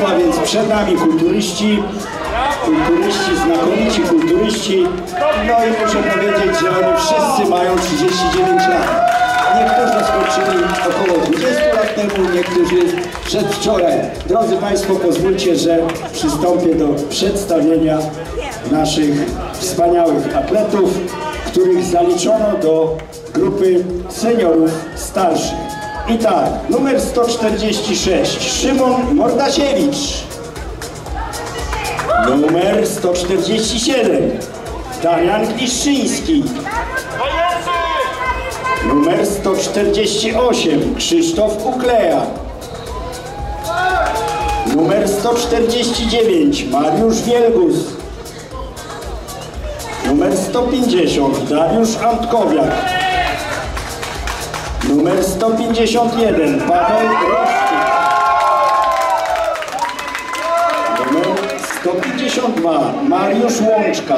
Państwa, więc przed nami kulturyści, znakomici kulturyści. No i muszę powiedzieć, że oni wszyscy mają 39 lat. Niektórzy skończyli około 20 lat temu, niektórzy przedwczoraj. Drodzy Państwo, pozwólcie, że przystąpię do przedstawienia naszych wspaniałych atletów, których zaliczono do grupy seniorów starszych. I tak, numer 146, Szymon Mordasiewicz. Numer 147, Damian Gliszczyński. Numer 148, Krzysztof Ukleja. Numer 149, Mariusz Wielgus. Numer 150, Dariusz Antkowiak. Numer 151, Paweł Roszczyk. Numer 152, Mariusz Łączka.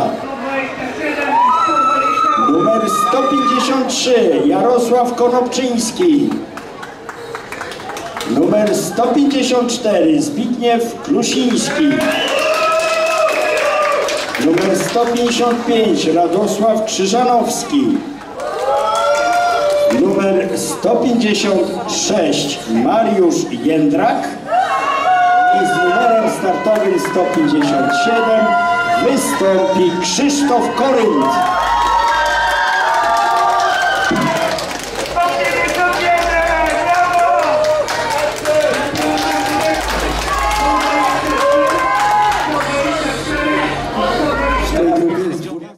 Numer 153, Jarosław Konopczyński. Numer 154, Zbigniew Klusiński. Numer 155, Radosław Krzyżanowski. Numer 156, Mariusz Jędrak. I z numerem startowym 157 wystąpi Krzysztof Korynt.